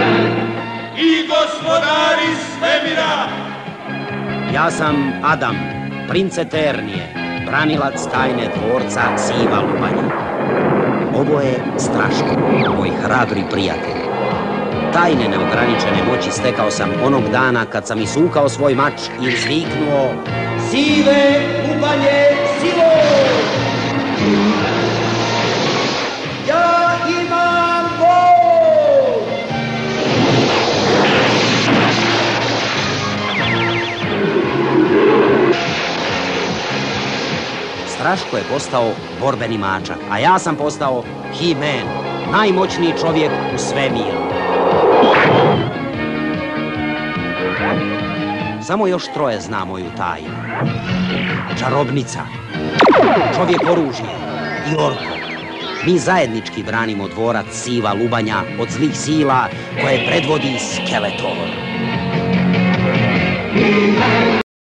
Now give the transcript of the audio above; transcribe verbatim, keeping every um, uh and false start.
i gospodari svemira. Ja sam Adam, princ Eternije, branilac tajne dvorca Siva Lubanja. Ovo je Straško, moj hrabri prijatelj. Tajne neograničene moći stekao sam onog dana kad sam isukao svoj mač i izviknuo: Sive Lubanje, silo! Ja imam bol! Straško je postao borbeni mačak, a ja sam postao He-Man, najmoćniji čovjek u svemiru. Samo još troje zna moju tajnu. Čarobnica, čovjek oružje i Orko. Mi zajednički branimo dvorac Siva Lubanja od zlih sila koje predvodi Skeletor.